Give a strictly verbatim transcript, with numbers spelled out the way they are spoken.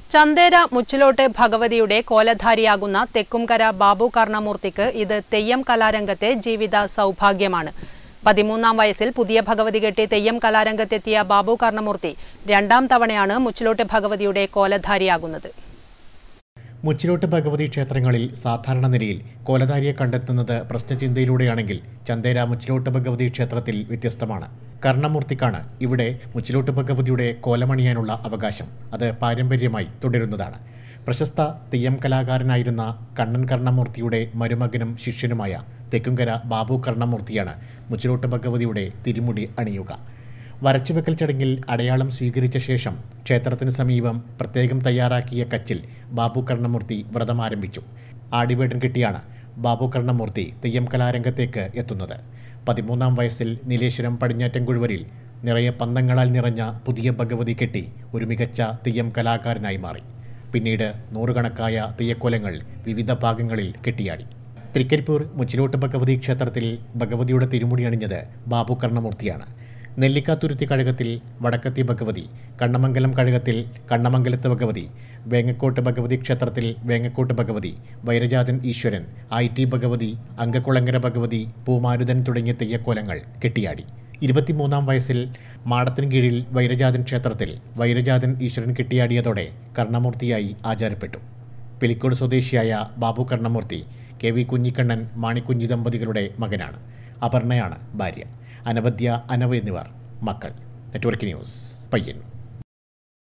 ചന്ദേര മുച്ചിലോട്ട് ഭഗവതിയുടെ കോലധാരിയാകുന്ന തെക്കുംകര ബാബു കർണമൂർത്തിക്ക് ഇത് തെയ്യം കലാരംഗത്തെ ജീവിത സൗഭാഗ്യമാണ്. പതിമൂന്നാം വയസ്സിൽ പുതിയ ഭഗവതി കെട്ടി തെയ്യം കലാരംഗത്തെത്തിയ ബാബു കർണമൂർത്തി രണ്ടാം തവണയാണ് മുച്ചിലോട്ട് ഭഗവതിയുടെ കോലധാരിയാകുന്നത്. മുച്ചിലോട്ട് ഭഗവതി ക്ഷേത്രങ്ങളിൽ സാധാരണ നിലയിൽ കോലധാരിയെ കണ്ടെത്തുന്നത് പ്രശ്നചിന്തയിലൂടെയാണെങ്കിൽ ചന്ദേര മുച്ചിലോട്ട് ഭഗവതി ക്ഷേത്രത്തിൽ വ്യത്യസ്തമാണ്. കർണമൂർത്തിക്കാണ് ഇവിടെ മുച്ചിലോട്ട് ഭഗവതിയുടെ കോലമണിയാനുള്ള അവകാശം. അത് പാരമ്പര്യമായി തുടരുന്നതാണ്. പ്രശസ്ത തെയ്യം കലാകാരനായിരുന്ന കണ്ണൻ കർണമൂർത്തിയുടെ മരുമകനും ശിഷ്യനുമായ തെക്കുംകര ബാബു കർണമൂർത്തിയാണ് മുച്ചിലോട്ട് ഭഗവതിയുടെ തിരുമുടി അണിയുക. വരച്ചുവെക്കൽ ചടങ്ങിൽ അടയാളം സ്വീകരിച്ച ശേഷം ക്ഷേത്രത്തിന് സമീപം പ്രത്യേകം തയ്യാറാക്കിയ കച്ചിൽ ബാബു കർണമൂർത്തി വ്രതം ആരംഭിച്ചു. ആടിവേടൻ കെട്ടിയാണ് ബാബു കർണമൂർത്തി തെയ്യം കലാരംഗത്തേക്ക് എത്തുന്നത്. പതിമൂന്നാം വയസ്സിൽ നീലേശ്വരം പടിഞ്ഞാറ്റൻകുഴുവരിൽ നിറയെ പന്തങ്ങളാൽ നിറഞ്ഞ പുതിയ ഭഗവതി കെട്ടി ഒരു മികച്ച തെയ്യം കലാകാരനായി മാറി. പിന്നീട് നൂറുകണക്കായ തെയ്യക്കോലങ്ങൾ വിവിധ ഭാഗങ്ങളിൽ കെട്ടിയാടി. തൃക്കരിപ്പൂർ മുച്ചിലോട്ട് ഭഗവതി ക്ഷേത്രത്തിൽ ഭഗവതിയുടെ തിരുമുടി അണിഞ്ഞത് ബാബു കർണമൂർത്തിയാണ്. നെല്ലിക്കാത്തുരുത്തി കഴകത്തിൽ വടക്കത്തി ഭഗവതി, കണ്ണമംഗലം കഴകത്തിൽ കണ്ണമംഗലത്ത് ഭഗവതി, വേങ്ങക്കോട്ട് ഭഗവതി ക്ഷേത്രത്തിൽ വേങ്ങക്കോട്ട് ഭഗവതി, വൈരജാതൻ ഈശ്വരൻ, ഐ ടി ഭഗവതി, അങ്കക്കുളങ്ങര ഭഗവതി, പൂമാരുതൻ തുടങ്ങിയ തെയ്യക്കോലങ്ങൾ കെട്ടിയാടി. ഇരുപത്തിമൂന്നാം വയസ്സിൽ മാടത്തിന് കീഴിൽ വൈരജാതൻ ക്ഷേത്രത്തിൽ വൈരജാതൻ ഈശ്വരൻ കെട്ടിയാടിയതോടെ കർണമൂർത്തിയായി ആചാരപ്പെട്ടു. പിലിക്കോട് സ്വദേശിയായ ബാബു കർണമൂർത്തി കെ വി കുഞ്ഞിക്കണ്ണൻ മാണിക്കുഞ്ഞി ദമ്പതികളുടെ മകനാണ്. അപർണയാണ് ഭാര്യ. അനവദ്യ, അനവ് എന്നിവർ മക്കൾ. Network news, Payyanur.